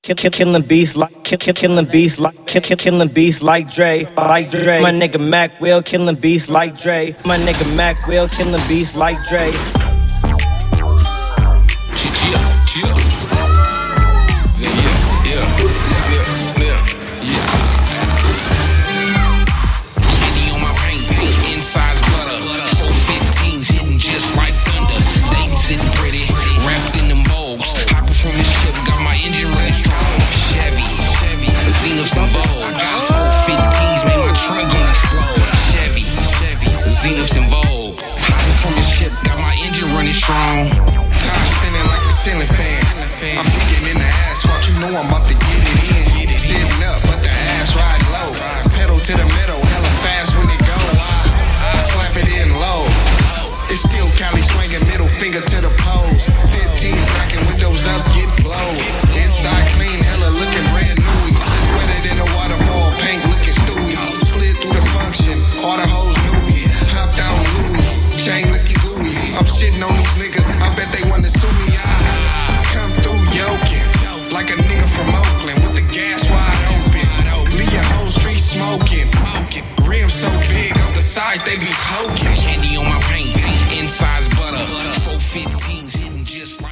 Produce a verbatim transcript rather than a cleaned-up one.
kill, kill, killing beats like, kill, kill, killing beats like, kill, kill, killing beats like Dre, like Dre. My nigga Mac Will killing beats like Dre. My nigga Mac Will killing beats like Dre. Strong. Time spinning like a ceiling fan. I'm thinking in the asphalt, you know I'm about to get it in. Sitting up, but the ass ride low. Pedal to the metal, hella fast when it go. I slap it in low. It's still Cali swinging, middle finger to the pose. fifteens knocking windows up, get blown. Inside clean, hella looking brand new. Sweated in the waterfall, paint looking stewy. Slid through the function, all the hoes knew me. Hopped down Louis, chain looking gooey. I'm shitting on these niggas, I bet they wanna sue me. I come through yoking, like a nigga from Oakland, with the gas wide open. Leave your whole street smoking. Rims so big, up the side they be poking. Candy on my paint, inside's butter. four fifteens hitting just like